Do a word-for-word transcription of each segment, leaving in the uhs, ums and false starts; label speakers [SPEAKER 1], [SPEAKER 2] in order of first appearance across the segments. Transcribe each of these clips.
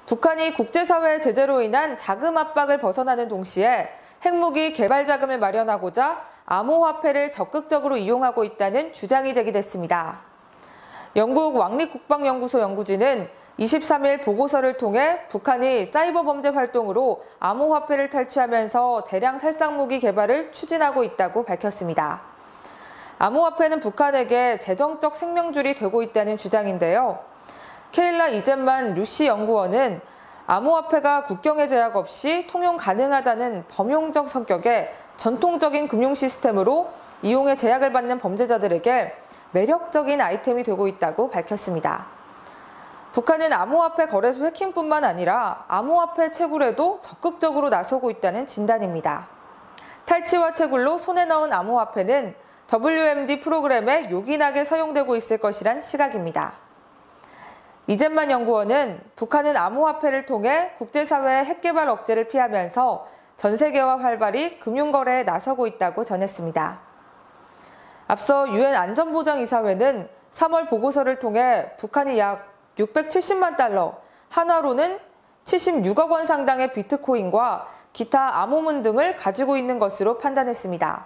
[SPEAKER 1] 북한이 국제사회의 제재로 인한 자금 압박을 벗어나는 동시에 핵무기 개발 자금을 마련하고자 암호화폐를 적극적으로 이용하고 있다는 주장이 제기됐습니다. 영국 왕립국방연구소 연구진은 이십삼 일 보고서를 통해 북한이 사이버 범죄 활동으로 암호화폐를 탈취하면서 대량 살상무기 개발을 추진하고 있다고 밝혔습니다. 암호화폐는 북한에게 재정적 생명줄이 되고 있다는 주장인데요. 케일라 이젠만 루시 연구원은 암호화폐가 국경의 제약 없이 통용 가능하다는 범용적 성격의 전통적인 금융 시스템으로 이용에 제약을 받는 범죄자들에게 매력적인 아이템이 되고 있다고 밝혔습니다. 북한은 암호화폐 거래소 해킹뿐만 아니라 암호화폐 채굴에도 적극적으로 나서고 있다는 진단입니다. 탈취와 채굴로 손에 넣은 암호화폐는 더블유엠디 프로그램에 요긴하게 사용되고 있을 것이란 시각입니다. 이젠만 연구원은 북한은 암호화폐를 통해 국제사회의 핵개발 억제를 피하면서 전 세계와 활발히 금융거래에 나서고 있다고 전했습니다. 앞서 유엔 안전보장이사회는 삼월 보고서를 통해 북한이 약 육백칠십만 달러, 한화로는 칠십육억 원 상당의 비트코인과 기타 암호문 등을 가지고 있는 것으로 판단했습니다.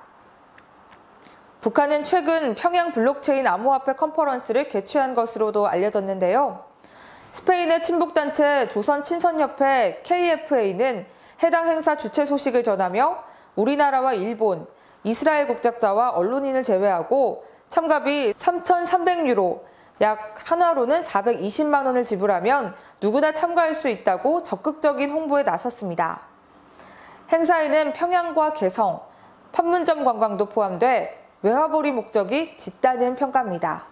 [SPEAKER 1] 북한은 최근 평양 블록체인 암호화폐 컨퍼런스를 개최한 것으로도 알려졌는데요. 스페인의 친북단체 조선친선협회 케이에프에이는 해당 행사 주최 소식을 전하며 우리나라와 일본, 이스라엘 국적자와 언론인을 제외하고 참가비 삼천삼백 유로, 약 한화로는 사백이십만 원을 지불하면 누구나 참가할 수 있다고 적극적인 홍보에 나섰습니다. 행사에는 평양과 개성, 판문점 관광도 포함돼 외화벌이 목적이 짙다는 평가입니다.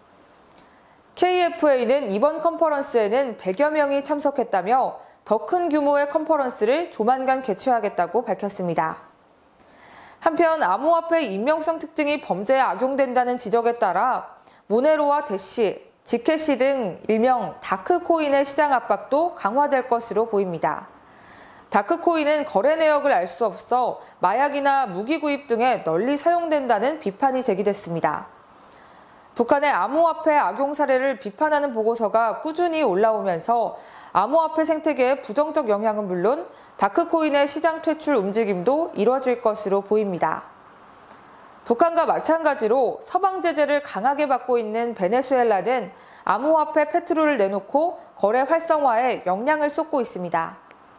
[SPEAKER 1] 케이에프에이는 이번 컨퍼런스에는 백여 명이 참석했다며 더 큰 규모의 컨퍼런스를 조만간 개최하겠다고 밝혔습니다. 한편 암호화폐 익명성 특징이 범죄에 악용된다는 지적에 따라 모네로와 대시, 지켓시 등 일명 다크코인의 시장 압박도 강화될 것으로 보입니다. 다크코인은 거래 내역을 알 수 없어 마약이나 무기 구입 등에 널리 사용된다는 비판이 제기됐습니다. 북한의 암호화폐 악용 사례를 비판하는 보고서가 꾸준히 올라오면서 암호화폐 생태계의 부정적 영향은 물론 다크코인의 시장 퇴출 움직임도 이뤄질 것으로 보입니다. 북한과 마찬가지로 서방 제재를 강하게 받고 있는 베네수엘라는 암호화폐 페트로를 내놓고 거래 활성화에 역량을 쏟고 있습니다.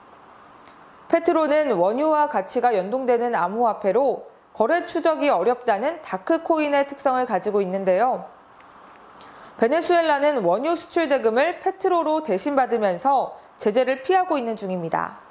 [SPEAKER 1] 페트로는 원유와 가치가 연동되는 암호화폐로 거래 추적이 어렵다는 다크코인의 특성을 가지고 있는데요. 베네수엘라는 원유 수출 대금을 페트로로 대신 받으면서 제재를 피하고 있는 중입니다.